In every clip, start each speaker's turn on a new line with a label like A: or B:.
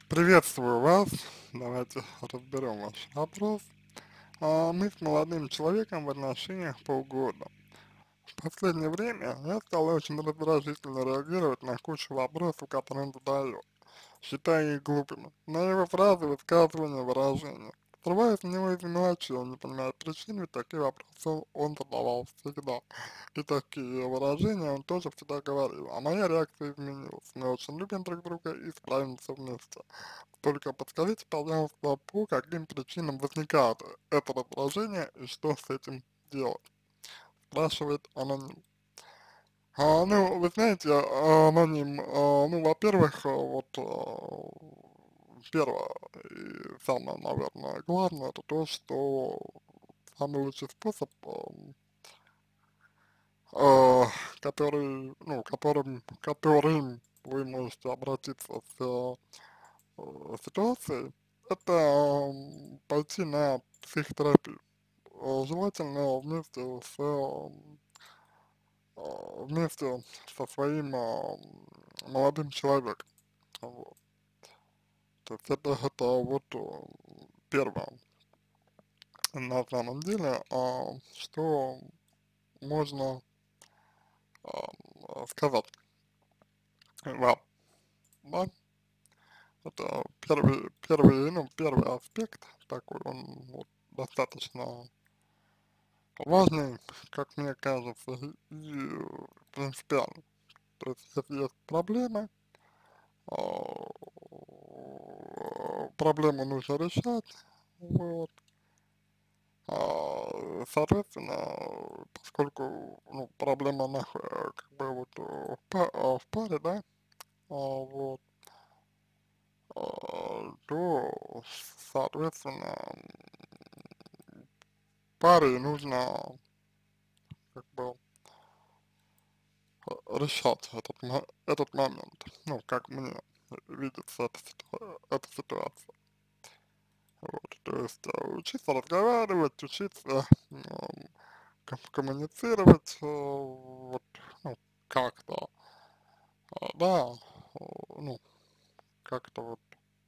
A: Приветствую вас. Давайте разберем ваш вопрос. Мы с молодым человеком в отношениях полгода. В последнее время я стал очень раздражительно реагировать на кучу вопросов, которые он задает, считая их глупыми. На его фразы, высказывания, выражения. Срываюсь на него из мелочи, он не понимает причин, ведь такие вопросы он задавал всегда. И такие выражения он тоже всегда говорил. А моя реакция изменилась. Мы очень любим друг друга и справимся вместе. Только подскажите, пожалуйста, по каким причинам возникает это раздражение и что с этим делать? Спрашивает аноним. Ну, вы знаете, аноним, ну, во-первых, первое и самое, наверное, главное, это то, что самый лучший способ, а, которым вы можете обратиться с ситуацией, это пойти на психотерапию. Желательно вместе со своим молодым человеком. Вот. То есть это вот первое. На самом деле, что можно сказать вам, да? Это первый аспект такой, он вот достаточно важный, как мне кажется, и принципиальный. То есть, если есть проблемы, проблему нужно решать, вот, соответственно, поскольку, ну, проблема, она, как бы вот в паре, да, вот, то, соответственно, паре нужно, как бы, решать этот момент, ну, как мне видится эта ситуация. Вот, то есть учиться разговаривать, учиться коммуницировать, вот, ну, как-то, да, ну, как-то вот,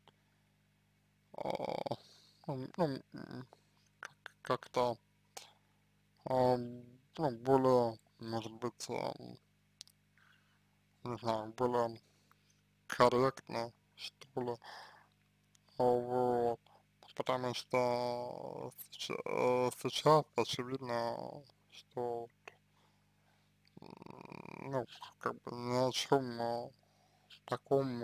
A: а, ну, как-то, ну, более, может быть, не знаю, более корректно, что ли, вот, потому что сейчас очевидно, что, ну, как бы ни о чем таком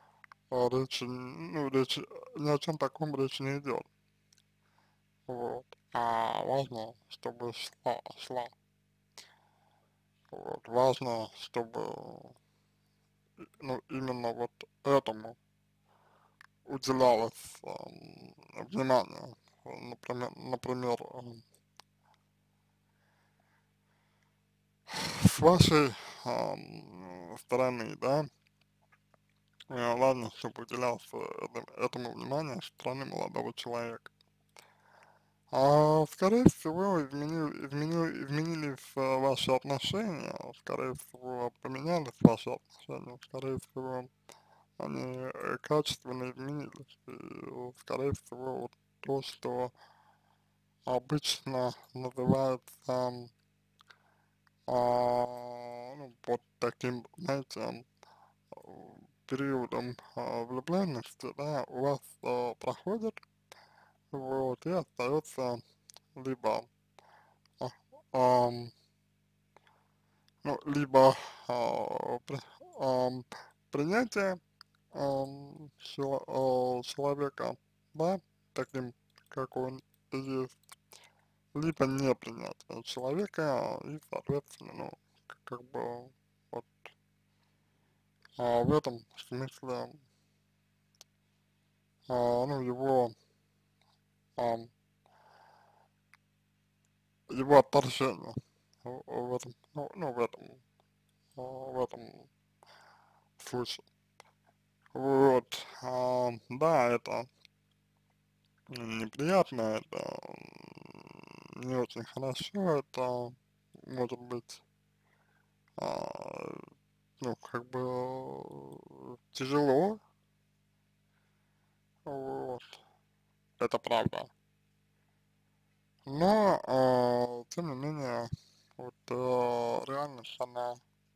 A: речи, ни о чем таком речи не идет, вот, а важно, чтобы шла, вот, важно, чтобы, ну, именно вот этому уделялось внимание, например, с вашей стороны, да, важно, чтобы уделялось этому внимание со стороны молодого человека. Скорее всего, изменились ваши отношения, скорее всего, поменялись ваши отношения, скорее всего, они качественно изменились. И, скорее всего, вот то, что обычно называется, ну, вот таким, знаете, периодом влюбленности, да, у вас проходит, вот, и остается либо а, ам, ну, либо при, ам, принятие человека, да, таким, как он есть, либо непринятие человека, и, соответственно, ну, как бы, вот, в этом смысле, ну, ам, его отторжение в этом, ну, в этом случае. Вот, да, это неприятно, это не очень хорошо, это может быть, ну, как бы тяжело, вот, это правда. Но, тем не менее, вот, реальность, она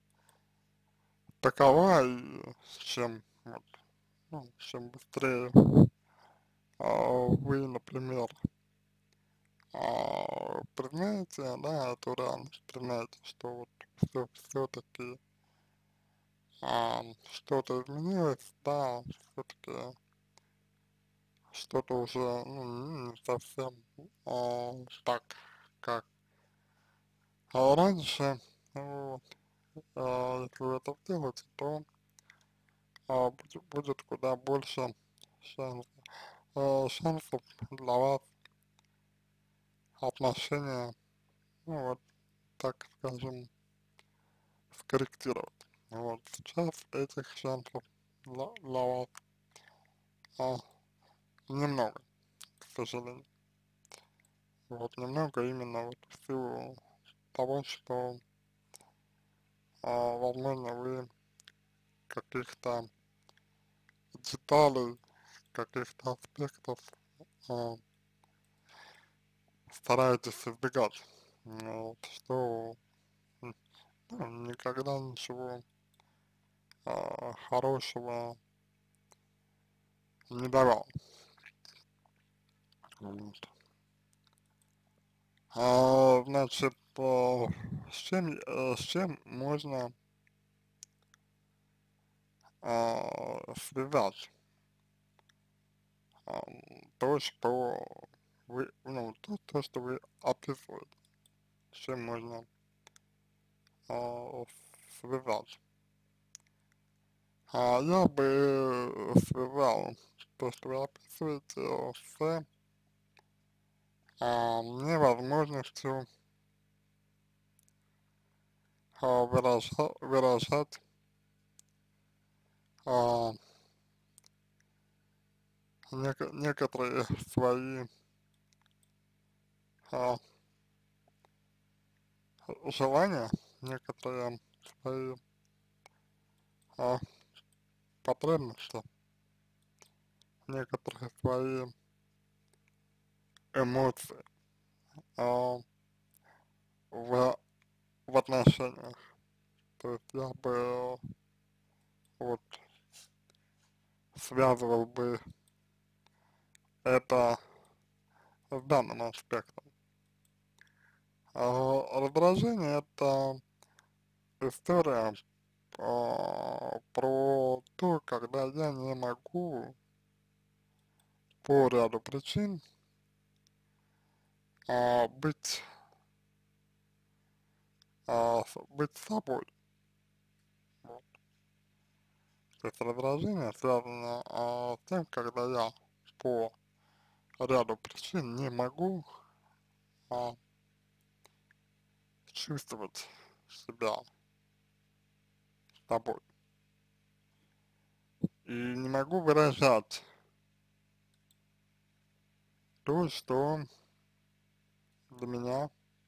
A: такова, и чем, вот, ну, чем быстрее вы, например, признаете, да, эту реальность, признаете, что вот все-таки что-то изменилось, да, все-таки что-то уже, ну, не совсем так, как раньше, вот, если вы это сделаете, то будет куда больше шанс, шансов для вас отношения, ну вот, так скажем, скорректировать. Вот сейчас этих шансов для вас а, немного, к сожалению. Вот немного именно вот в силу того, что, возможно, вы каких-то деталей, каких-то аспектов а, стараетесь избегать. Вот, что ну, никогда ничего хорошего не давал. Вот. Значит, с чем можно связать то, что вы, ну, что вы описываете, с чем можно связать. Я бы связал то, что вы описываете, с невозможностью выражать а, некоторые свои а, желания, некоторые свои а, потребности, некоторые свои эмоции а, в, в отношениях. То есть я бы вот связывал бы это с данным аспектом. Раздражение это история про то, когда я не могу по ряду причин быть, быть собой. Вот. То есть раздражение связано с тем, когда я по ряду причин не могу а, чувствовать себя собой. И не могу выражать то, что для меня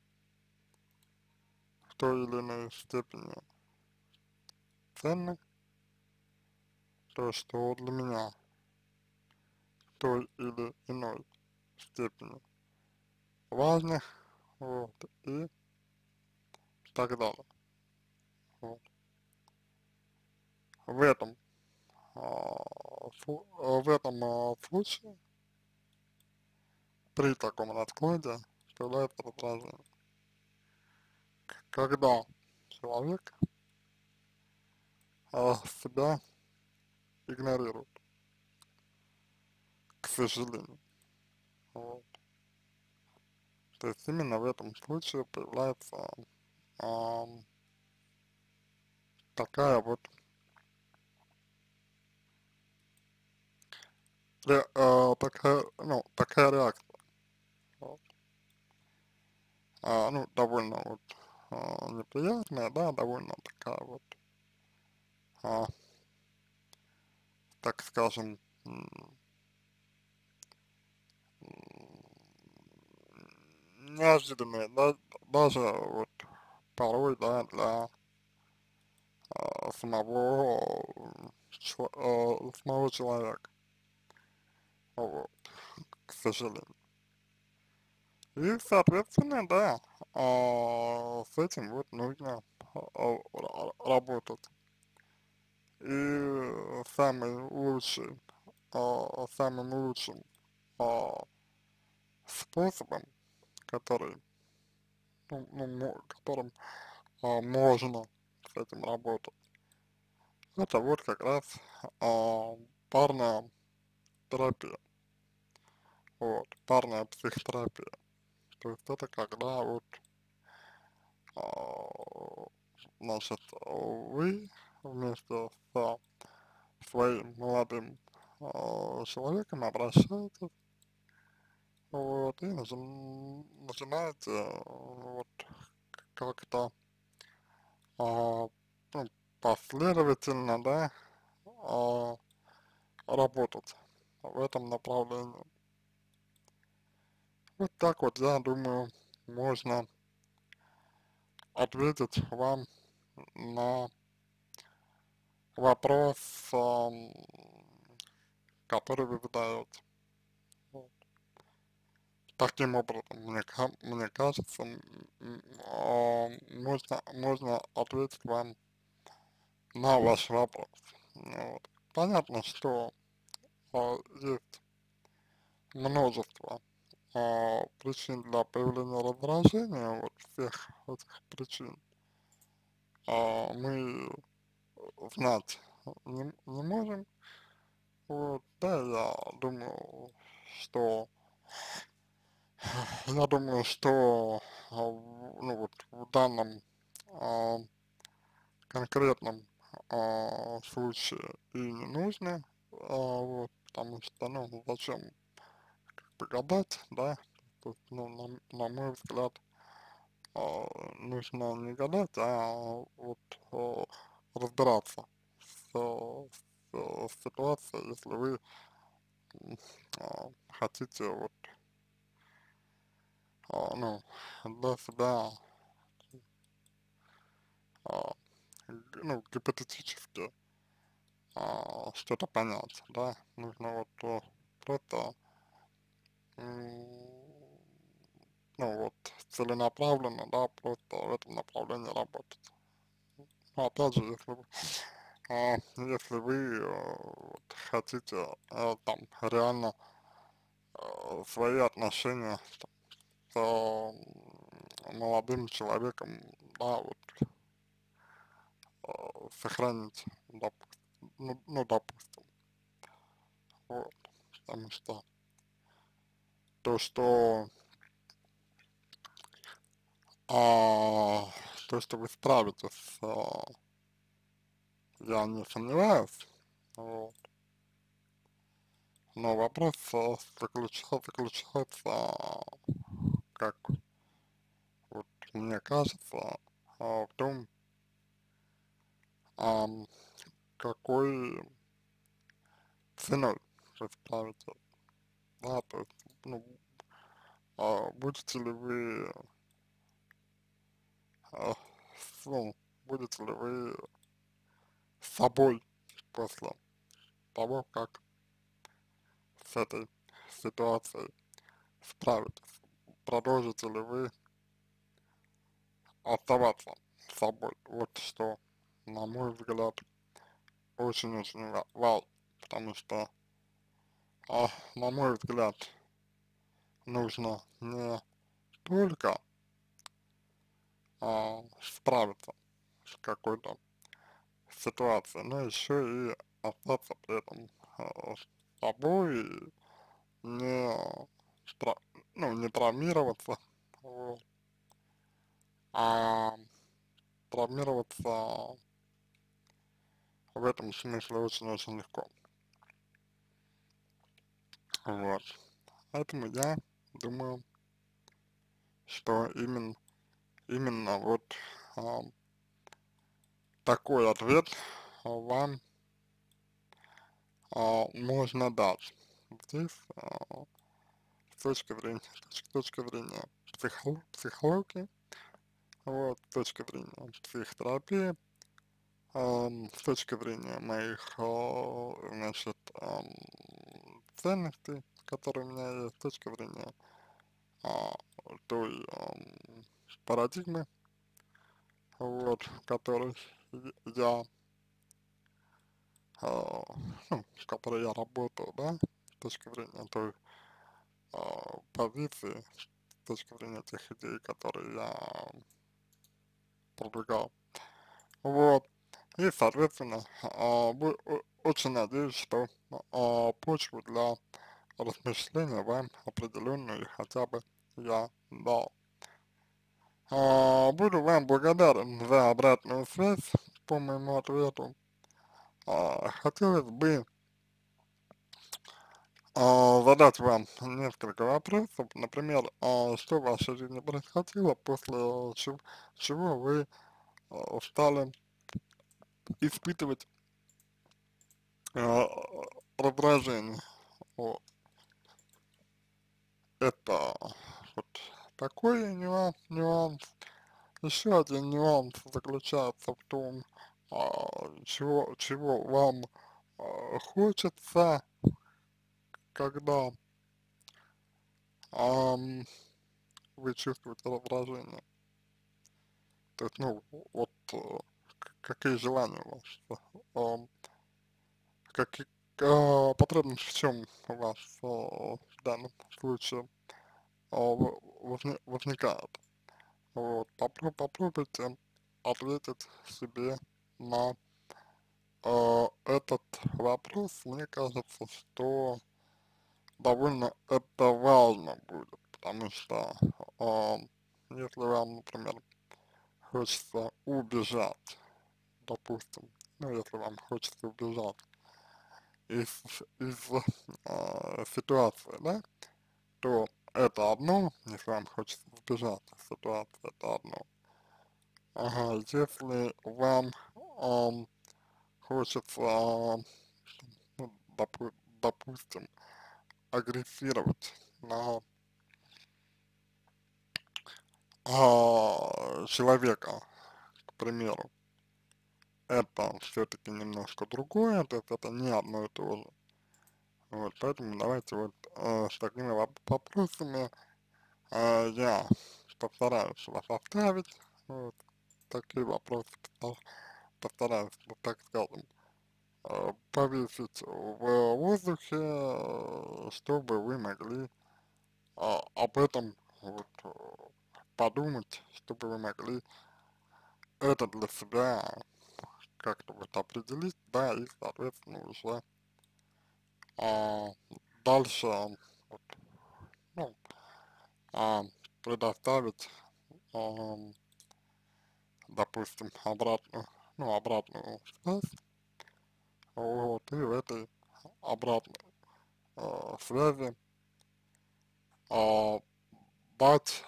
A: в той или иной степени ценно, то, что для меня в той или иной степени важно, вот, и так далее. Вот. В этом, в этом случае, при таком раскладе, появляется раздражение. Когда человек себя игнорирует, к сожалению. Вот. То есть именно в этом случае появляется а, такая вот такая, ну, такая реакция. Вот. Ну, довольно вот неприятная, да, довольно такая вот, а, так скажем, неожиданная, да, даже вот порой, да, для самого, самого человека. вот, к сожалению. И, соответственно, да, с этим вот нужно работать. И самым лучшим а, способом, который, которым можно с этим работать, это вот как раз парная терапия, вот, парная психотерапия. То есть это когда вот, а, значит, вы вместе со своим молодым человеком обращаетесь, вот, и начинаете вот как-то а, ну, последовательно, да, а, работать в этом направлении. Вот так вот, я думаю, можно ответить вам на вопрос, который вы задаете. Вот. Таким образом, мне кажется, можно ответить вам на ваш вопрос. Вот. Понятно, что есть множество причин для появления раздражения, вот всех этих причин мы знать не можем. Вот, да, что, я думаю, что, ну вот, в данном а, конкретном случае и не нужно, вот, потому что, ну, зачем гадать, да, то есть, ну, на мой взгляд, нужно не гадать, а вот разбираться с ситуацией, если вы хотите вот, ну, для себя, а, ну, гипотетически что-то понять, да, нужно вот просто, ну вот, целенаправленно, да, просто в этом направлении работать. Но опять же, если вы вот, хотите там реально свои отношения с молодым человеком, да, вот сохранить, допустим, вот, потому что то, что, а, то, что вы справитесь, я не сомневаюсь, вот, но вопрос заключается, как вот мне кажется, в том, ам, какой ценой вы справитесь, да, то есть, ну, будете ли вы, а, ну, будете ли вы собой после того, как с этой ситуацией справитесь? Продолжите ли вы оставаться собой? Вот что, на мой взгляд, очень-очень важно, потому что, на мой взгляд, нужно не только справиться с какой-то ситуацией, но еще и остаться при этом с собой, и не, тра- ну, не травмироваться, вот, а травмироваться в этом смысле очень-очень легко. Вот. Поэтому я думаю, что именно вот а, такой ответ вам можно дать. Здесь с точки зрения психологии, вот, с точки зрения психотерапии, с точки зрения моих, значит, ценностей, которые у меня есть, с точки зрения а, той парадигмы, вот, в которой я, а, ну, в которой я работаю, да, с точки зрения той позиции, с точки зрения тех идей, которые я продвигал. Вот. И, соответственно, очень надеюсь, что почву для размышления вам определенную хотя бы я дал. Буду вам благодарен за обратную связь по моему ответу. Хотелось бы задать вам несколько вопросов. Например, что в вашей жизни происходило, после чего вы стали испытывать а, раздражение. Вот. Это вот такой нюанс. Еще один нюанс заключается в том, чего вам хочется, когда ам, вы чувствуете раздражение. То есть, ну, вот какие желания у вас, какие потребность в чем у вас в данном случае возникает. Вот, попробуйте ответить себе на этот вопрос. Мне кажется, что довольно это важно будет, потому что если вам, например, хочется убежать, допустим, ну, если вам хочется убежать из, из ситуации, да, то это одно, если вам хочется избежать ситуации, это одно. Ага, если вам хочется, ну, допустим, агрессировать на человека, к примеру, это все-таки немножко другое, то есть это не одно и то же. Вот, поэтому давайте вот с такими вопросами я постараюсь вас оставить. Вот, такие вопросы постараюсь, вот так скажем, повесить в воздухе, чтобы вы могли об этом вот, подумать, чтобы вы могли это для себя как-то вот определить, да, и, соответственно, уже а, дальше вот, ну, а, предоставить, ам, допустим, обратную связь, вот, и в этой обратной связи а, дать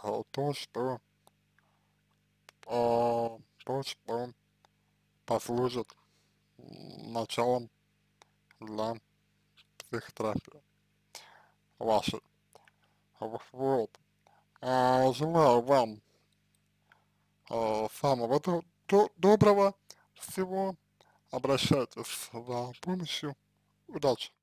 A: то, что послужит началом для психотерапии вашей. Вот. Желаю вам самого доброго всего. Обращайтесь за помощью. Удачи!